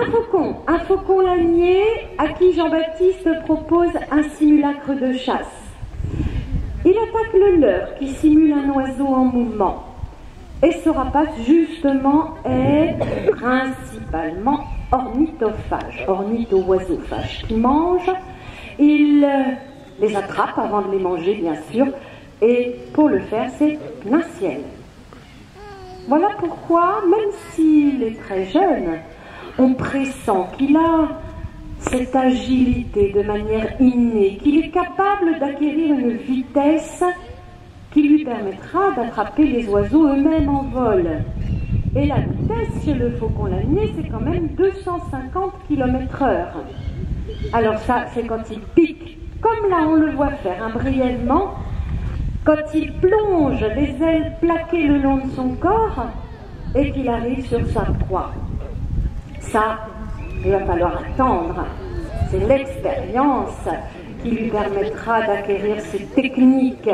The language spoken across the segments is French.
Un faucon lanier à qui Jean-Baptiste propose un simulacre de chasse. Il attaque le leurre qui simule un oiseau en mouvement. Et ce rapace, justement, est principalement ornithophage, ornitho-oiseauphage, qui mange. Il les attrape avant de les manger, bien sûr, et pour le faire, c'est plein ciel. Voilà pourquoi, même s'il est très jeune, on pressent qu'il a cette agilité de manière innée, qu'il est capable d'acquérir une vitesse qui lui permettra d'attraper les oiseaux eux-mêmes en vol. Et la vitesse chez le faucon lanier, c'est quand même 250 km/h. Alors ça, c'est quand il pique, comme là on le voit faire brièvement, quand il plonge les ailes plaquées le long de son corps et qu'il arrive sur sa proie. Ça, il va falloir attendre. C'est l'expérience qui lui permettra d'acquérir ces techniques.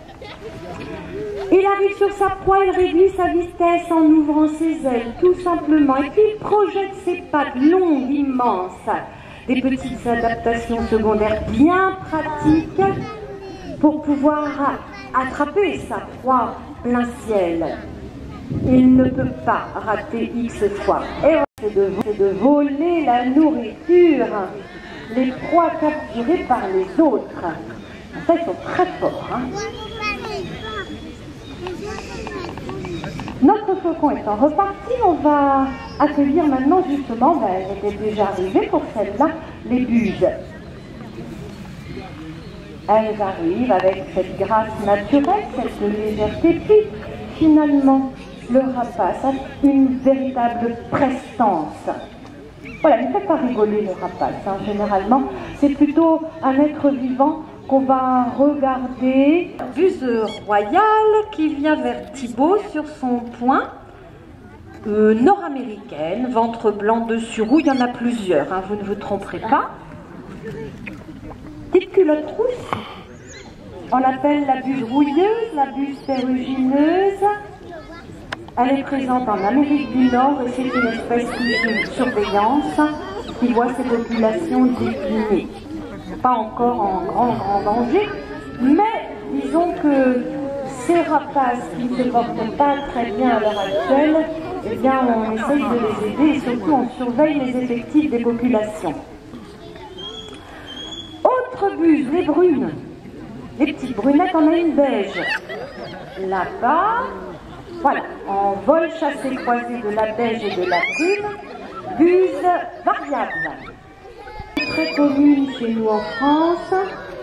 Il arrive sur sa proie, il réduit sa vitesse en ouvrant ses ailes, tout simplement, et puis il projette ses pattes longues, immenses, des petites adaptations secondaires bien pratiques pour pouvoir attraper sa proie plein ciel. Il ne peut pas rater X fois. Et c'est de voler la nourriture, les proies capturées par les autres. Ça, ils sont très forts. Hein. Notre faucon étant reparti, on va accueillir maintenant justement, elle était déjà arrivée pour celle-là, les buses. Elles arrivent avec cette grâce naturelle, cette légèreté, puis finalement le rapace a une véritable prestance. Voilà, il ne fait pas rigoler le rapace, hein. Généralement c'est plutôt un être vivant qu'on va regarder. Buse royale qui vient vers Thibaut sur son point, nord-américaine, ventre blanc dessus roux, il y en a plusieurs, hein, vous ne vous tromperez pas. Petite culotte rousse, on l'appelle la buse rouilleuse, la buse ferrugineuse. Elle est présente en Amérique du Nord et c'est une espèce de surveillance qui voit ses populations décliner. Pas encore en grand danger, mais disons que ces rapaces qui ne se portent pas très bien à l'heure actuelle, eh bien on essaye de les aider et surtout on surveille les effectifs des populations. Autre buse, les brunes. Les petites brunettes, on a une beige. Là-bas, voilà, en vol chassé-croisé de la beige et de la brune, buse variable. Très commune chez nous en France.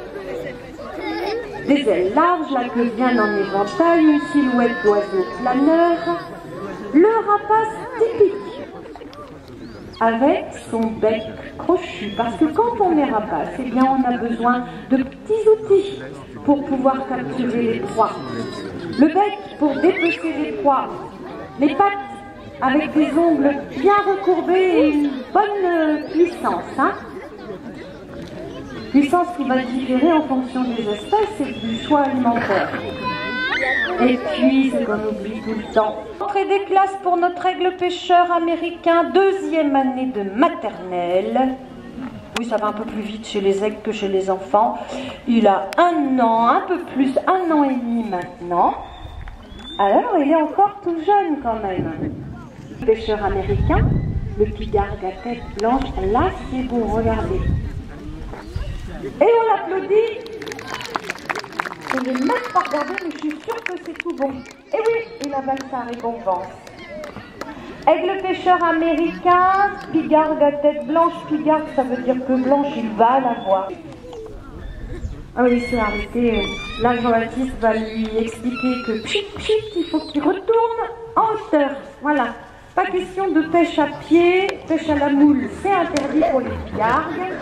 Des ailes larges, la queue bien en éventail, une silhouette d'oiseau planeur. Le rapace typique, avec son bec crochu. Parce que quand on est rapace, eh bien on a besoin de petits outils pour pouvoir capturer les proies. Le bec pour dépecer les proies. Les pattes avec des ongles bien recourbés et une bonne puissance. Hein. Puissance qui va différer en fonction des espèces et du choix alimentaire. Et puis, ce qu'on oublie tout le temps. Entrée des classes pour notre aigle pêcheur américain, 2e année de maternelle. Oui, ça va un peu plus vite chez les aigles que chez les enfants. Il a 1 an, un peu plus, 1 an et demi maintenant. Alors, il est encore tout jeune quand même. Pêcheur américain, le pigargue à tête blanche, là c'est beau, regardez. Et on l'applaudit. Je ne l'ai même pas regardé, mais je suis sûre que c'est tout bon. Et oui, il avale sa récompense. Aigle pêcheur américain, pigargue à tête blanche. Pigargue, ça veut dire que blanche, il va la voir. Ah oui, c'est arrêté. Là, Jean-Baptiste va lui expliquer que pchit, pchit, il faut qu'il retourne en hauteur. Voilà. Pas question de pêche à pied, pêche à la moule, c'est interdit pour les pigargues.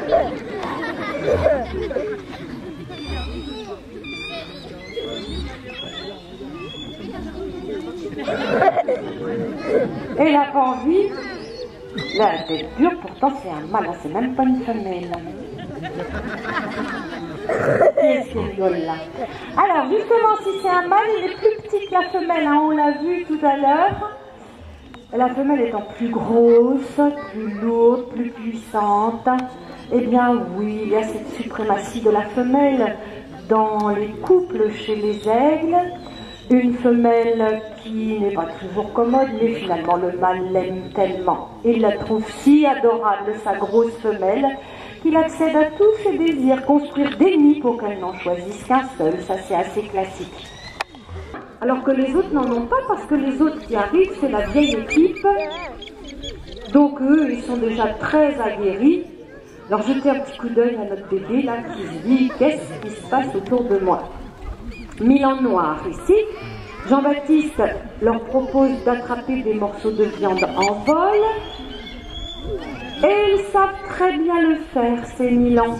Et il n'a pas envie. Là, la tête dure, pourtant c'est un mâle, c'est même pas une femelle. Qu'est-ce qu'il rigole là? Alors, justement, si c'est un mâle, il est plus petit que la femelle, hein, on l'a vu tout à l'heure. La femelle étant plus grosse, plus lourde, plus puissante, eh bien oui, il y a cette suprématie de la femelle dans les couples chez les aigles. Une femelle qui n'est pas toujours commode, mais finalement le mâle l'aime tellement. Il la trouve si adorable, sa grosse femelle, qu'il accède à tous ses désirs, construire des nids pour qu'elle n'en choisisse qu'un seul, ça c'est assez classique. Alors que les autres n'en ont pas, parce que les autres qui arrivent, c'est la vieille équipe. Donc eux, ils sont déjà très aguerris. Alors jetez un petit coup d'œil à notre bébé là qui se dit qu'est-ce qui se passe autour de moi. Milan noir ici. Jean-Baptiste leur propose d'attraper des morceaux de viande en vol. Et ils savent très bien le faire, ces Milan.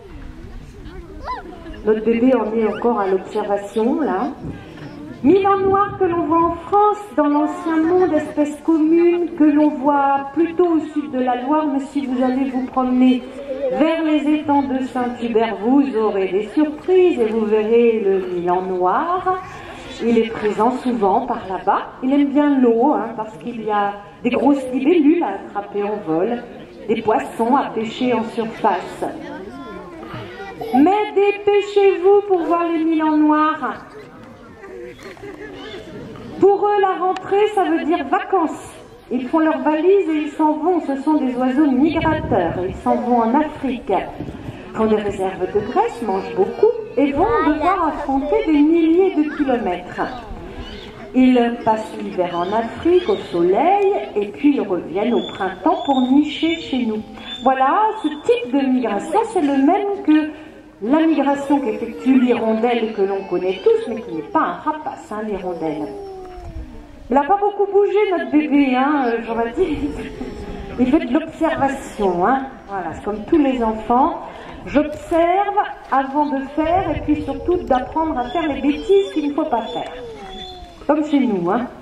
Notre bébé en est encore à l'observation là. Milan noir que l'on voit en France, dans l'ancien monde, espèce commune, que l'on voit plutôt au sud de la Loire, mais si vous allez vous promener vers les étangs de Saint-Hubert, vous aurez des surprises et vous verrez le Milan noir. Il est présent souvent par là-bas. Il aime bien l'eau, hein, parce qu'il y a des grosses libellules à attraper en vol, des poissons à pêcher en surface. Mais dépêchez-vous pour voir les Milans noirs. Pour eux, la rentrée, ça veut dire vacances. Ils font leurs valises et ils s'en vont. Ce sont des oiseaux migrateurs. Ils s'en vont en Afrique, font des réserves de graisse, mangent beaucoup et vont devoir affronter des milliers de kilomètres. Ils passent l'hiver en Afrique, au soleil, et puis ils reviennent au printemps pour nicher chez nous. Voilà, ce type de migration, c'est le même que la migration qu'effectuent l'hirondelle que l'on connaît tous, mais qui n'est pas un rapace, hein, l'hirondelle. Il n'a pas beaucoup bougé, notre bébé, hein, Jean-Baptiste. Il fait de l'observation, hein. Voilà, c'est comme tous les enfants. J'observe avant de faire, et puis surtout d'apprendre à faire les bêtises qu'il ne faut pas faire. Comme chez nous, hein.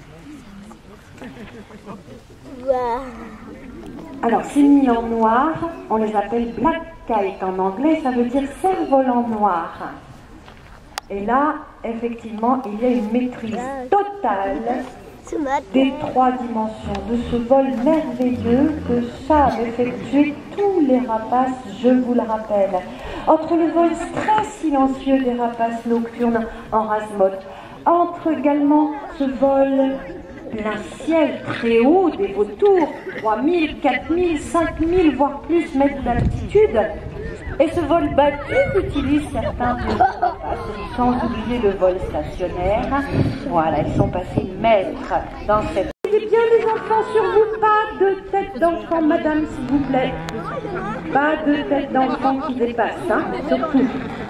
Alors, ces Milans noirs, on les appelle black kite en anglais, ça veut dire cerf-volant noir. Et là, effectivement, il y a une maîtrise totale des 3 dimensions de ce vol merveilleux que savent effectuer tous les rapaces, je vous le rappelle. Entre le vol très silencieux des rapaces nocturnes en rase-motte, entre également ce vol plein ciel très haut des vautours, 3000, 4000, 5000, voire plus mètres d'altitude, et ce vol battu qu'utilisent certains de nos rapaces, sans oublier le vol stationnaire. Voilà, ils sont passés maîtres dans cette... Mettez bien les enfants sur vous, pas de tête d'enfant, madame, s'il vous plaît. Pas de tête d'enfant qui dépasse, hein, surtout.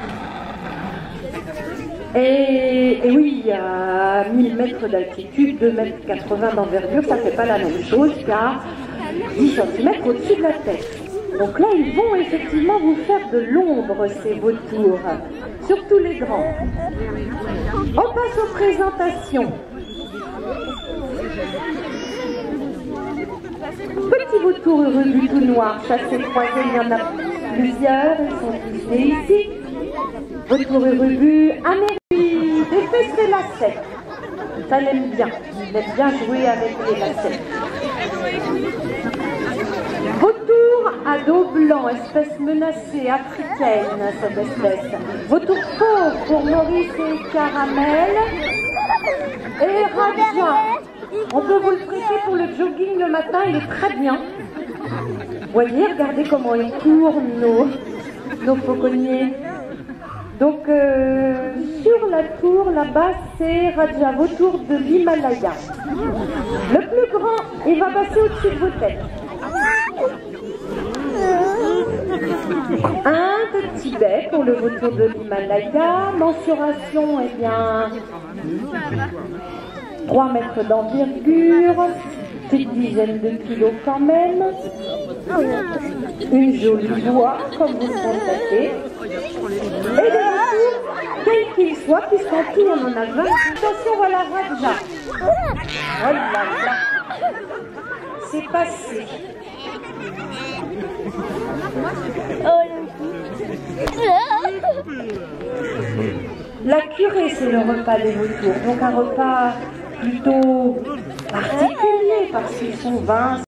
Et oui, à 1000 mètres d'altitude, 2,80 m d'envergure, ça ne fait pas la même chose qu'à 10 cm au-dessus de la tête. Donc là, ils vont effectivement vous faire de l'ombre, ces vautours, surtout les grands. On passe aux présentations. Petit vautour heureux du tout noir, chassé croisé, il y en a plusieurs, ils sont tous nés ici. Vautour heureux américain, des lacets. Ça l'aime bien, il aime bien jouer avec les lacets. Vautour à dos blanc, espèce menacée, africaine, cette espèce. Vautour fauve pour Maurice et Caramel. Et Raja. On peut vous le prêter pour le jogging le matin, il est très bien. Voyez, regardez comment ils courent, nos fauconniers. Donc, sur la tour, là-bas, c'est Raja, vautour de l'Himalaya. Le plus grand, il va passer au-dessus de vos têtes. Un de Tibet pour le vautour de l'Himalaya. Mensuration, eh bien, 3 mètres d'envergure, petite dizaine de kilos quand même. Une jolie voix, comme vous le constatez. Et des vautours, quels qu'ils soient, puisqu'en tout on en a 20. Attention, voilà Raja. Oh là là. C'est passé. La curée, c'est le repas des vautours. Donc un repas plutôt particulier, parce qu'ils sont 20.